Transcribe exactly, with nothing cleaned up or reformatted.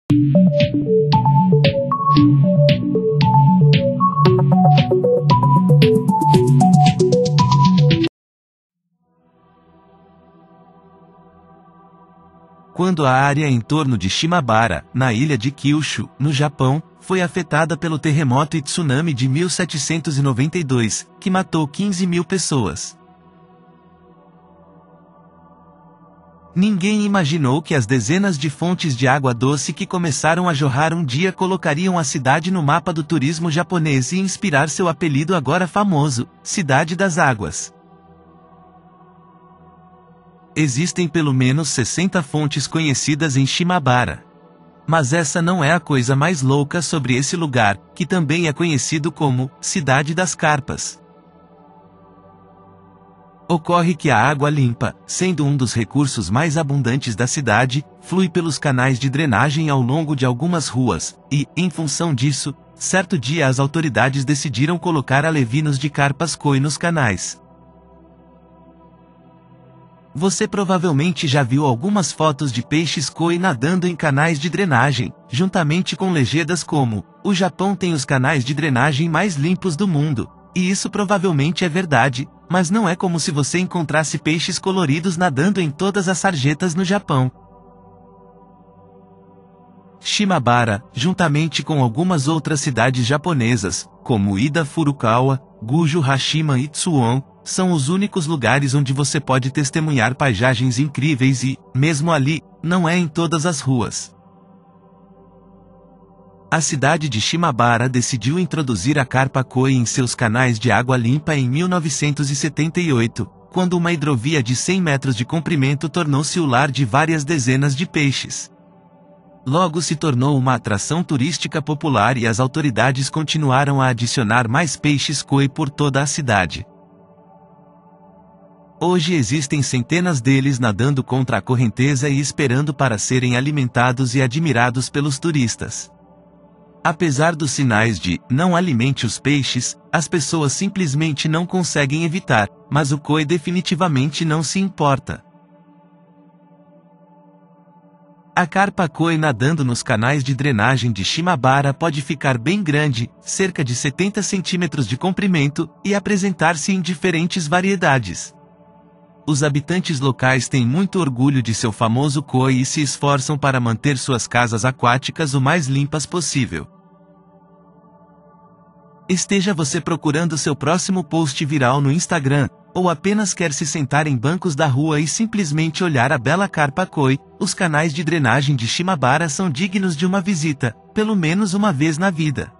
Quando a área em torno de Shimabara, na ilha de Kyushu, no Japão, foi afetada pelo terremoto e tsunami de mil setecentos e noventa e dois, que matou quinze mil pessoas. Ninguém imaginou que as dezenas de fontes de água doce que começaram a jorrar um dia colocariam a cidade no mapa do turismo japonês e inspirar seu apelido agora famoso, Cidade das Águas. Existem pelo menos sessenta fontes conhecidas em Shimabara. Mas essa não é a coisa mais louca sobre esse lugar, que também é conhecido como Cidade das Carpas. Ocorre que a água limpa, sendo um dos recursos mais abundantes da cidade, flui pelos canais de drenagem ao longo de algumas ruas, e, em função disso, certo dia as autoridades decidiram colocar alevinos de carpas koi nos canais. Você provavelmente já viu algumas fotos de peixes koi nadando em canais de drenagem, juntamente com legendas como: "O Japão tem os canais de drenagem mais limpos do mundo", e isso provavelmente é verdade, mas não é como se você encontrasse peixes coloridos nadando em todas as sarjetas no Japão. Shimabara, juntamente com algumas outras cidades japonesas, como Ida Furukawa, Gujo Hashima e Tsuwon, são os únicos lugares onde você pode testemunhar paisagens incríveis e, mesmo ali, não é em todas as ruas. A cidade de Shimabara decidiu introduzir a carpa koi em seus canais de água limpa em mil novecentos e setenta e oito, quando uma hidrovia de cem metros de comprimento tornou-se o lar de várias dezenas de peixes. Logo se tornou uma atração turística popular e as autoridades continuaram a adicionar mais peixes koi por toda a cidade. Hoje existem centenas deles nadando contra a correnteza e esperando para serem alimentados e admirados pelos turistas. Apesar dos sinais de "não alimente os peixes", as pessoas simplesmente não conseguem evitar, mas o koi definitivamente não se importa. A carpa koi nadando nos canais de drenagem de Shimabara pode ficar bem grande, cerca de setenta centímetros de comprimento, e apresentar-se em diferentes variedades. Os habitantes locais têm muito orgulho de seu famoso koi e se esforçam para manter suas casas aquáticas o mais limpas possível. Esteja você procurando seu próximo post viral no Instagram, ou apenas quer se sentar em bancos da rua e simplesmente olhar a bela carpa koi, os canais de drenagem de Shimabara são dignos de uma visita, pelo menos uma vez na vida.